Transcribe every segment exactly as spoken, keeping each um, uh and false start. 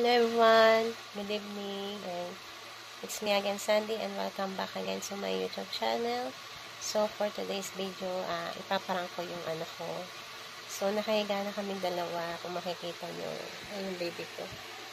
Hello everyone, good evening, and it's me again, Sandy, and welcome back again to my YouTube channel. So for today's video, uh, ipaparang ko yung ano ko. So nakahiga na kami dalawa, kung makikita nyo, ayun baby ko.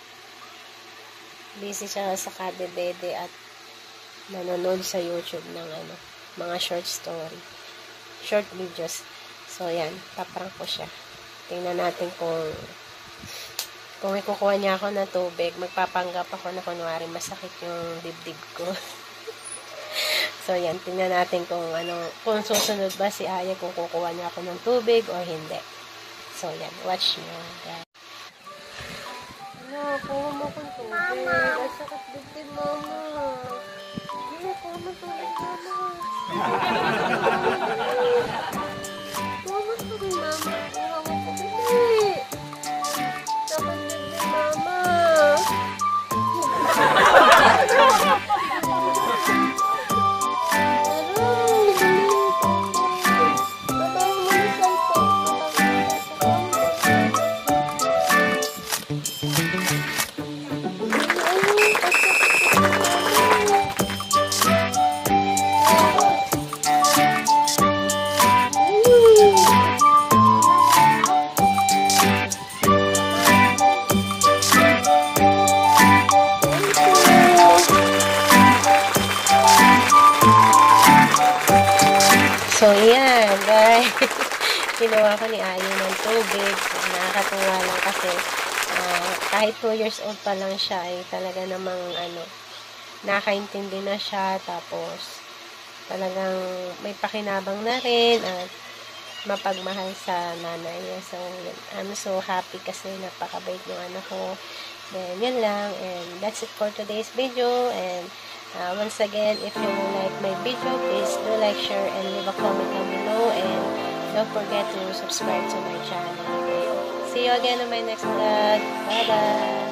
Busy siya sa kadedede at nanonood sa YouTube ng ano, mga short story, short videos. So yan, paparang ko siya. Tingnan natin kung Kung ikukuha niya ako ng tubig, magpapanggap ako na kunwari masakit yung dibdib ko. So, yan. Tingnan natin kung ano, kung susunod ba si Aya kung kukuha niya ako ng tubig o hindi. So, yan. Watch nyo, guys. Ano, kuha mo kong tubig. Mama! Masakit dibdib, mama. Hindi, kuha mo tubig, mama. Kuha mo tubig, mama. Kuha mo tubig. So, yan, guys. Kinuha ko ni Ayo ng tubig. Nakakatuwa lang kasi uh, kahit two years old pa lang siya ay talaga namang ano, nakaintindi na siya. Tapos, talagang may pakinabang na rin at mapagmahal sa nanay niya. So, I'm so happy kasi napakabait yung anak ko. Then, yun lang. And that's it for today's video. And Uh, once again, if you like my video, please do like, share, and leave a comment down below. And don't forget to subscribe to my channel. Okay? See you again on my next vlog. Bye-bye.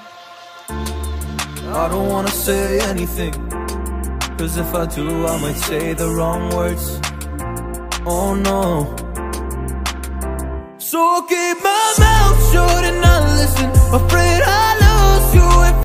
I don't want to say anything, cause if I do, I might say the wrong words. Oh no. So I'll keep my mouth shut and not listen. Afraid I